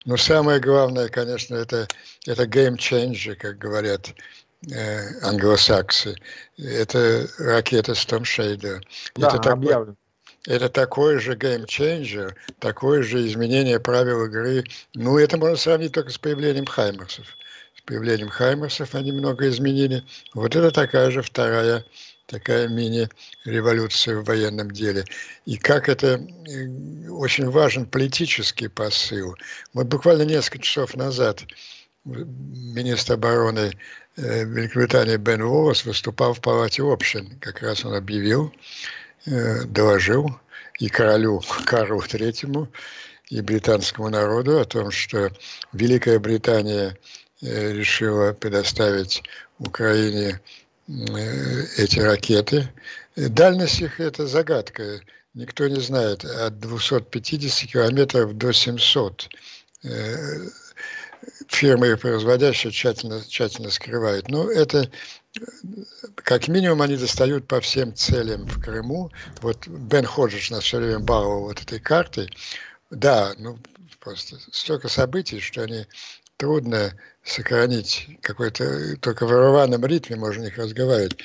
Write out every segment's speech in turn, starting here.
Но самое главное, конечно, это game changer, как говорят англосаксы. Это ракета Storm Shadow. Это Да, такой, объявлен. это такой же game changer, такое же изменение правил игры. Ну, это можно сравнить только с появлением Хаймерсов. С появлением Хаймерсов они много изменили. Вот это такая же вторая такая мини-революция в военном деле. И как это очень важен политический посыл. Вот буквально несколько часов назад министр обороны Великобритании Бен Уоллес выступал в Палате общин. Как раз он объявил, доложил и королю Карлу III, и британскому народу о том, что Великая Британия решила предоставить Украине эти ракеты. Дальность их – это загадка. Никто не знает. От 250 километров до 700. Фирмы, производящие, тщательно скрывают. Но это, как минимум, они достают по всем целям в Крыму. Вот Бен Ходжес нас все время баловал вот этой картой. Да, ну просто столько событий, что они трудно сохранить какой-то, только в рваном ритме можно о них разговаривать.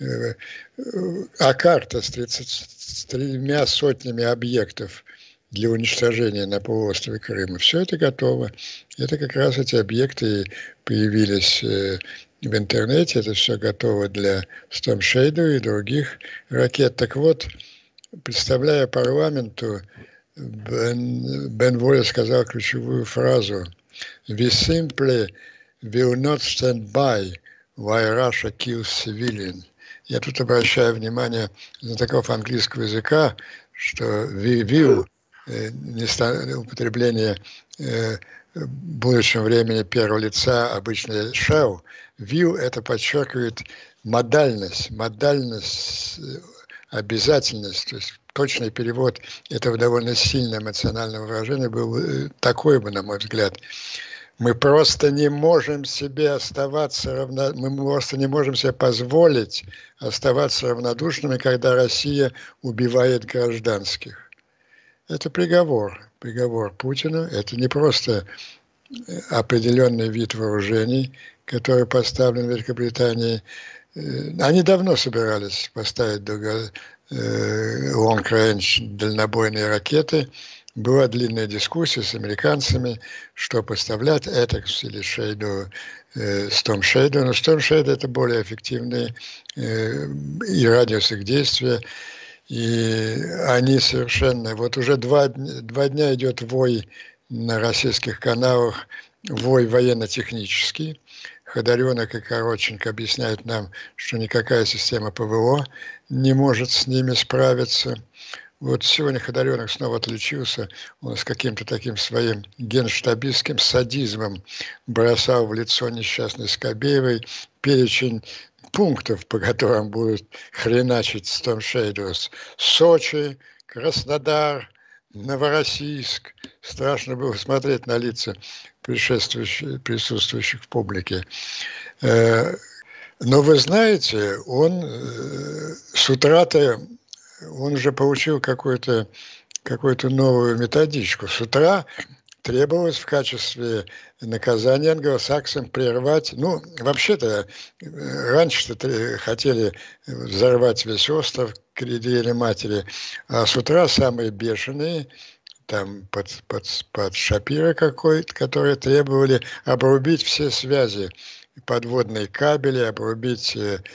А карта с 33 сотнями объектов для уничтожения на полуострове Крыма, все это готово. Это как раз эти объекты появились в интернете, это все готово для Storm Shadow и других ракет. Так вот, представляя парламенту, Бен Уоллес сказал ключевую фразу: "We simply will not stand by while Russia kills civilians". Я тут обращаю внимание знатоков английского языка, что we will, употребление в будущем времени первого лица, обычно shall. Will это подчеркивает модальность, обязательность, то есть точный перевод этого довольно сильного эмоционального выражения был такой бы, на мой взгляд. Мы просто не можем себе мы просто не можем себе позволить оставаться равнодушными, когда Россия убивает гражданских. Это приговор Путину. Это не просто определенный вид вооружений, который поставлен в Великобритании. Они давно собирались поставить long-range дальнобойные ракеты. Была длинная дискуссия с американцами, что поставлять, Attax или Storm Shadow. Но Storm Shadow это более эффективные и радиус их действия. И они совершенно... Вот уже два дня идет вой на российских каналах, вой военно-технический. Ходоренок и Коротченко объясняют нам, что никакая система ПВО не может с ними справиться. Вот сегодня Ходоренок снова отличился, он с каким-то таким своим генштабистским садизмом бросал в лицо несчастной Скобеевой перечень пунктов, по которым будут хреначить Storm Shadows. Сочи, Краснодар, Новороссийск. Страшно было смотреть на лица присутствующих в публике. Но вы знаете, он с утра-то, он уже получил какую-то новую методичку. С утра требовалось в качестве наказания англосаксам прервать, ну, вообще-то, раньше-то хотели взорвать весь остров к Двери Матери, а с утра самые бешеные, там под Шапира какой-то, которые требовали обрубить все связи, подводные кабели, обрубить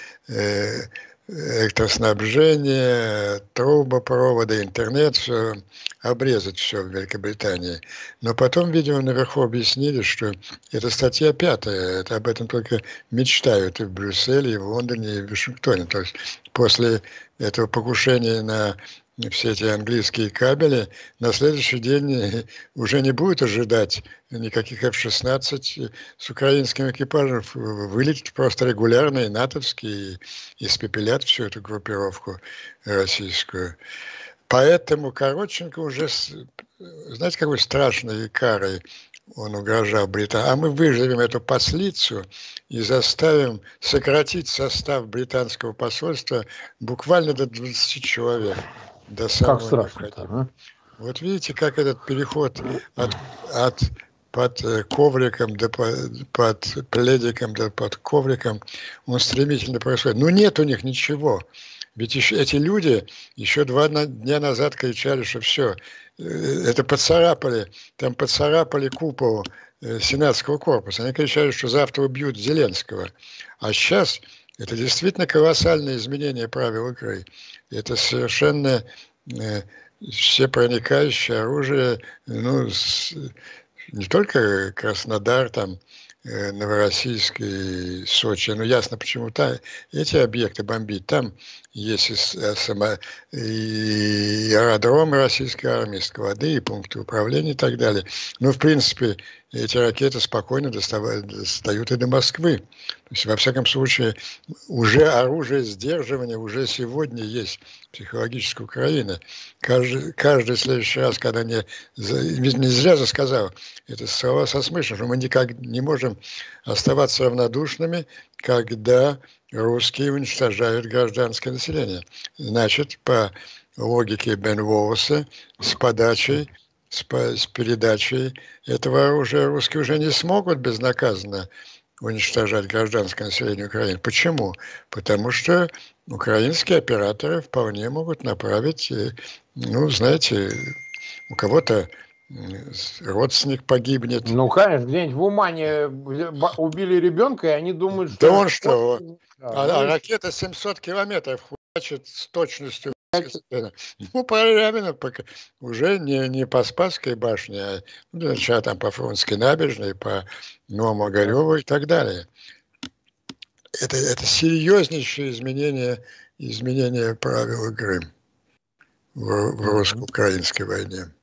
электроснабжение, трубопроводы, интернет, все, обрезать все в Великобритании. Но потом, видимо, наверху объяснили, что это статья 5, это об этом только мечтают и в Брюсселе, и в Лондоне, и в Вашингтоне. То есть после этого покушения на все эти английские кабели, на следующий день уже не будет ожидать никаких F-16 с украинским экипажем. Вылетят просто регулярные натовские и испепелят всю эту группировку российскую. Поэтому Коротченко уже, знаете, какой страшной карой он угрожал Британии. А мы выживем эту послицу и заставим сократить состав британского посольства буквально до 20 человек. До самого Как страшно-то, необходимого. Вот видите, как этот переход от под ковриком, да под пледиком, да под ковриком, он стремительно происходит. Но нет у них ничего. Ведь еще эти люди еще 2 дня назад кричали, что все, это поцарапали купол Сенатского корпуса. Они кричали, что завтра убьют Зеленского. А сейчас это действительно колоссальное изменение правил игры. Это совершенно всепроникающее оружие, ну, не только Краснодар, там, Новороссийск и Сочи. Ну, ясно, почему эти объекты бомбить. Там есть и аэродромы российской армии, склады, и пункты управления и так далее. Но, в принципе, эти ракеты спокойно достают и до Москвы. То есть, во всяком случае, уже оружие сдерживания уже сегодня есть психологической Украины. Каждый следующий раз, когда не зря же сказал, это слова со смыслом, что мы никак не можем оставаться равнодушными, когда русские уничтожают гражданское население. Значит, по логике Бен Волоса, с передачей этого оружия русские уже не смогут безнаказанно уничтожать гражданское население Украины. Почему? Потому что украинские операторы вполне могут направить, ну, знаете, у кого-то родственник погибнет. Ну, конечно, где-нибудь в Умане убили ребенка, и они думают, что... Да он что? Да, ракета 700 километров хуячит с точностью. Ну, правильно, уже не по Спасской башне, а сначала там по Фрунзенской набережной, по Новому Огареву и так далее. Это серьезнейшее изменение правил игры в русско-украинской войне.